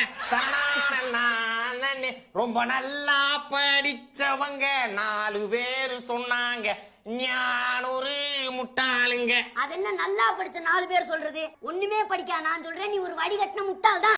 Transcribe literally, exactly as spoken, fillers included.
ரொம்ப நல்லா படிச்சவங்க நாலு பேரு சொன்னாங்க ஞானொரு முட்டாளுங்க. அது என்ன நல்லா படிச்ச நாலு பேர் சொல்றது? ஒண்ணுமே படிக்கா நான் சொல்றேன், நீ ஒரு வடிகட்டின முட்டாள் தான்.